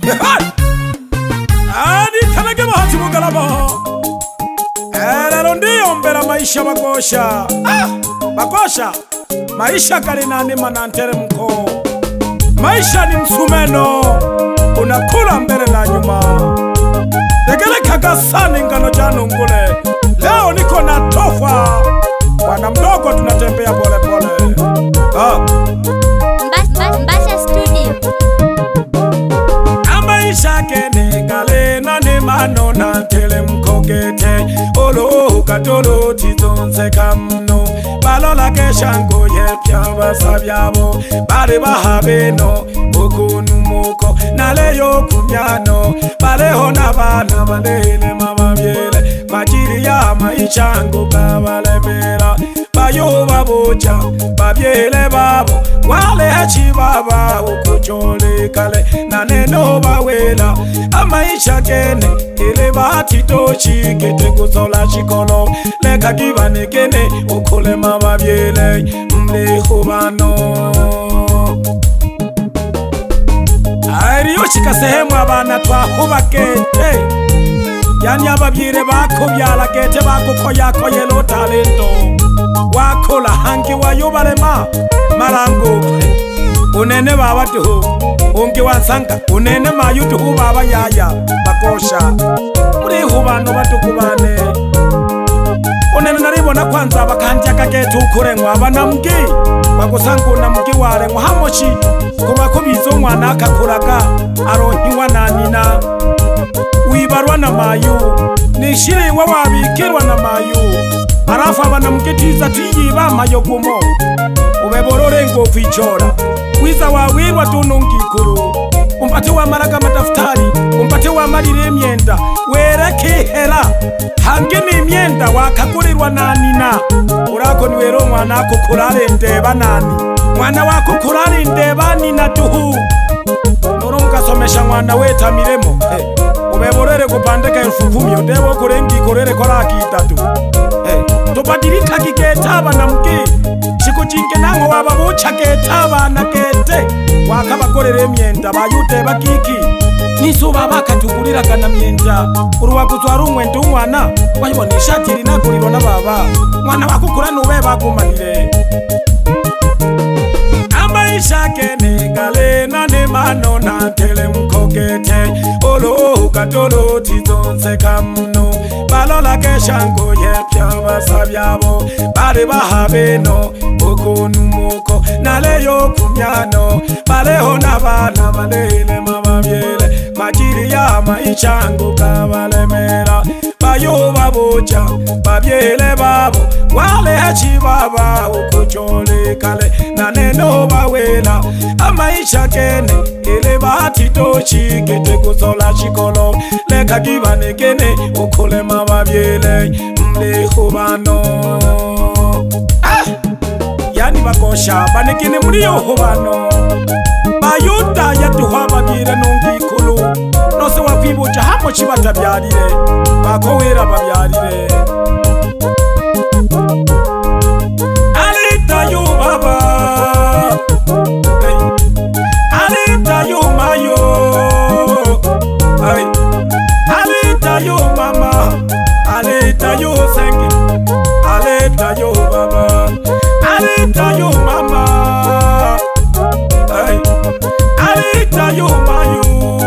Ani kanage bahati mugalabo. Lero ndiyombera maisha bagosha. Bagosha. Maisha kalinani mananteremko. Maisha ni msumeno. Unakula mbele na nyuma. Degele kagasani ngano janu ngule. Leo niko na tofa. Bwana mdogo tunatembea pole pole. Mbasha Studio. Maisha kene gale na ne mano na tele mkogete. Olo katolo tizonse kamno. Balola ke shango ye pyaba sabyabo. Bale bahabeno okunu moko. Naleyo kumyano. Baleho na bana balele mababyele. Majiri ya maisha ngo kabalebera. Bayo babocha babyele babo. Wale hachi baba ukuchole kale. Naneno bawela amaisha kene ile bahati tochi kete kusola chikolo leka kibane kene ukule mababyele mlehubano ariyo chika sehemu abana twahuba kete yani ababyele bako byala kete bako koyako yelo talento wakola hangi wayobalema marango unene baba tuhu ungi wansanga unene mayutu baba yaya bakosha muri hubano batukubane unene naribona kwanza bakanja kagetu kurengwa abanamgi bagusangu namgi ware muhamoshi kuba kubizo mwana akakuraga aronkiwa na nina wibarwa na mayu nishire wabikirwa na mayu arafa abanamgitiza tiyiba mayogumo ubeborore ngo kwichora wiza wawirwa tunungikuru umpate wa maraga madaftari umpate wa marire emyenda wereke hera hangene emyenda wakagurirwa na nina urako niwero mwana akukurare ndeba nani mwana wako kurare ndeba nina tuhu norunga somesha mwana weta miremo ubeborere kupandeka 10,000 ndebo kurengi korere koraki 3 tubadilika kigeta abanamgi chikuchinge nango wababucha geta abana gete wakabakorere emyenda bayute bakiki nisuba bakatugurira kana myenda uruwakuzwara umwenda umwana wayibona ishati rinagurirwa na baba mwana wakukura nube bagumanire amaisha kene gale na ne mano na tele mkogete olo katolo tizonse kamno balola ke shango ye pyaba sabyabo bale bahabeno okunu moko naleyo kumyano baleho na bana balele mababyele majiri ya maisha ngo kabalemera bayo babocha babyele babo wale hachi baba ukuchole kale naneno bawela amaisha kene ile bahati tochi kete kusola chikolo leka kibane kene ukule mababyele mlehubano yani bakosha banekene muri yo hubano bayuta yatuha babyele nungikulu nose wakwibuja hamo chibatabyarire bakowera babyarire alita yo baba alita yo mayo alita yo mama alita yo sengi alita yo baba alita yo mama alita yo mayo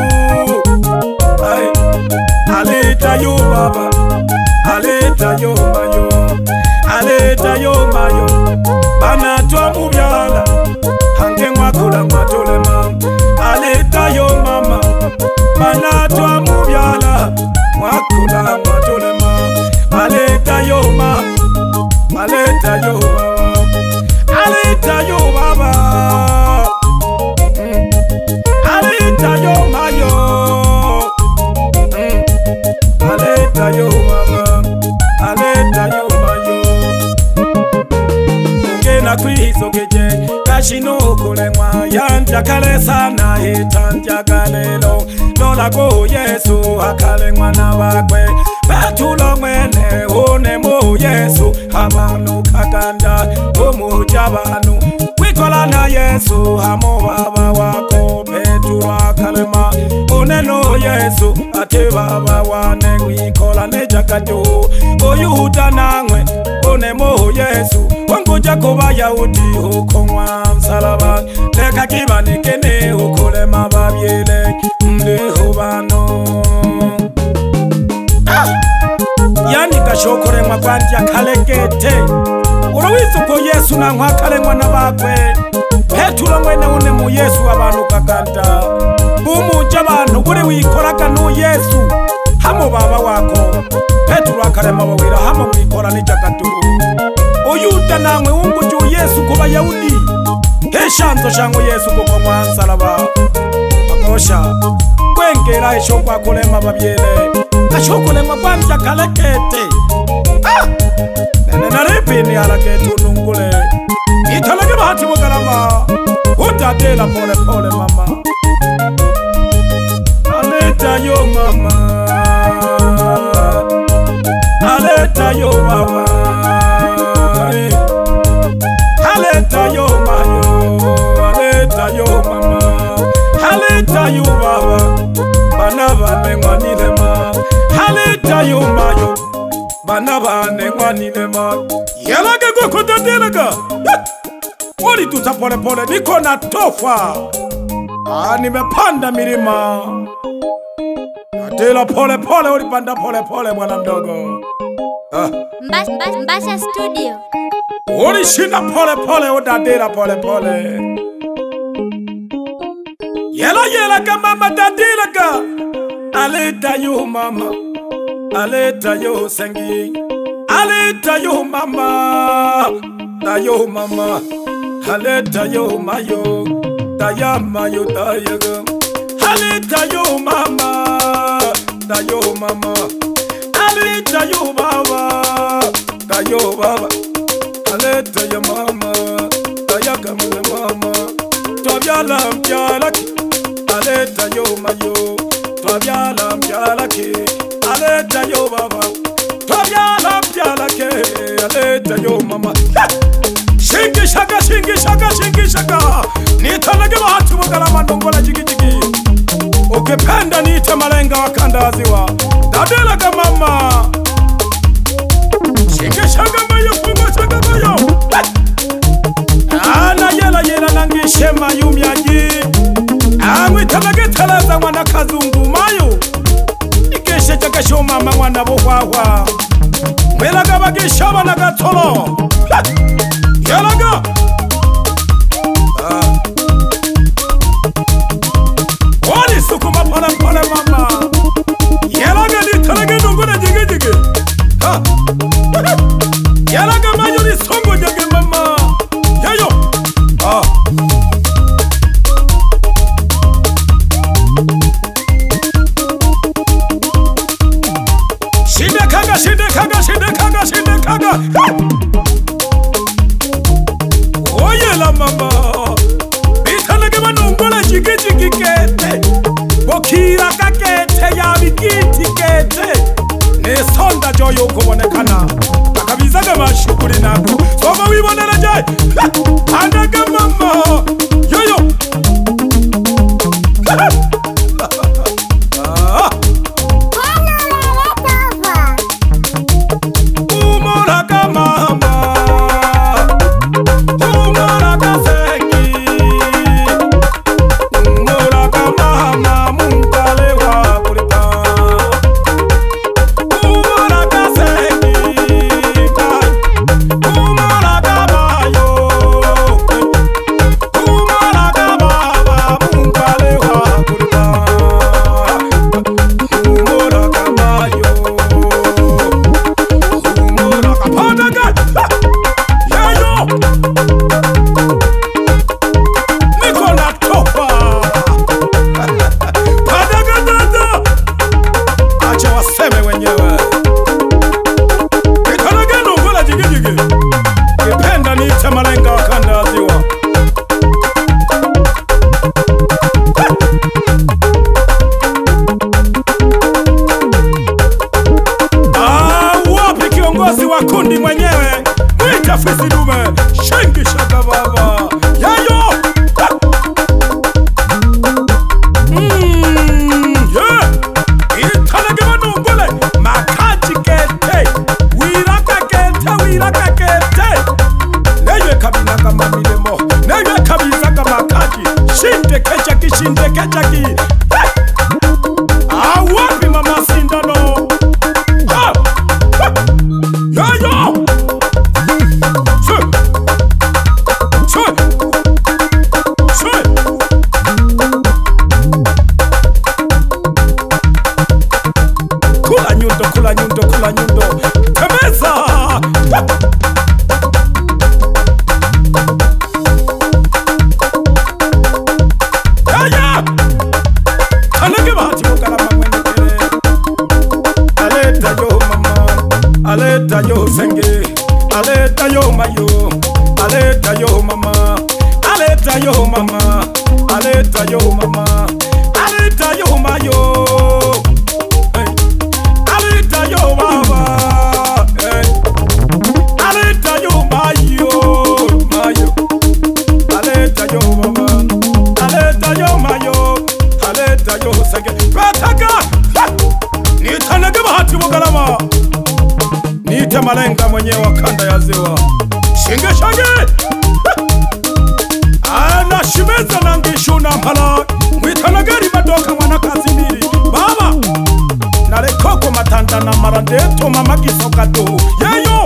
alita yo baba alita yo mayo alita yo mayo bana twa mubyala hange mwakula mwatolema alita yo mama bana twa mubyala mwakula mwatolema alita yo mama alita yo baba alita yo baba alita yo mayo alita yo mama alita yo mayo ngena kwizogeje kashino kulemwa yanja kale sana hitanja galelo lola go Yesu akalemwa na bakwe batulo mwene one mo Yesu abantu kaganda umuja abantu wikola na Yesu hamo baba wako Petro akalema uneno Yesu ate baba wane ngwikola nejakato oyuda nangwe unemo Yesu wangoja kuba Yahudi ukongwa msalaba leka kibanikene ukole mababyele mleho bano yani gashokore mwagwanja kalekete urawiza ko Yesu nankwa kalengwa nabakwe Petero mwene une mu Yesu abantu kaganda bumuja abantu buri wikoraga no Yesu hamo baba wako Petero akarema bawira hamo mwikora n'ijagatu uyuda namwe wunguje Yesu kuba Yahudi heshanzo shango Yesu kuko mwansalaba akosha kwengera esho kwa kolema babyele ashokolema kwanja kalekete nene naripini alakete nungule italage bahati mugarama utatela pole pole mama aleta yo mama aleta yo baba aleta yo mayo aleta yo mama aleta yo baba bana bane ngwanile ma aleta yo mayo bana bane ngwanile ma yalage kukutatelaga Wali tuta pole pole niko na tofa nimepanda milima Dadela pole pole ulipanda pole pole mwana mdogo Mbasha Studio Ulishinda pole pole udadela pole pole Yela ka mama dadela ka Aleta yo mama Aleta yo sengi Aleta yo mama Tayo mama Aleta yo mayo Taya mayo tayaga Aleta yo mama Tayo mama Aleta yo baba Tayo baba Aleta yo mama Tayaga mama Twabyala mbyalaki Aleta yo mayo Twabyala mbyalaki Aleta yo baba Twabyala mbyalaki Aleta yo mama Shingi shaka Nitalage bahati mugarama ndongola jigijigi Ukipenda niite malenga wakandaziwa Dadela ka mama Shingi shaka mayo fungo shaka mayo Ana yela nangishe mayumyaji Amwitalage teleza mwana kazungu mayo Ikeshe chakasho mama mwana buhwahwa Mwelaga bagisha wana gatolo Yalaga Wali sukuma pole pole mama Yalaga ni talage nunguna jige jige Yalaga mayo ni songo jage mama Yayo Shinde kaga Oyela mama Bitalage manungola jige jige kete Bokira kakete ya bikiti kete Nesonda joyo kubonekana Akabizaga mashukuri nako Soma wibonera jay Andaga mama Yoyo shindekejaki awapi mama sindano yayo kula nyundo temeza yaya alege bahati mukalama mwenekele aleta yo mama aleta yo senge aleta yo mayo aleta yo mama aleta yo mama aleta yo mama aleta yo mayo yo baba aleta yo mayo aleta yo baba aleta yo mayo aleta yo sage bataka nitanage bahati bugalama nite malenga mwenyewe kanda ya ziwa shinge shange ana shimeza nangishuna mpala mwitanagari madoka mwana kazimiri baba nare koko matanda na marandeto mama kisoka do yeyo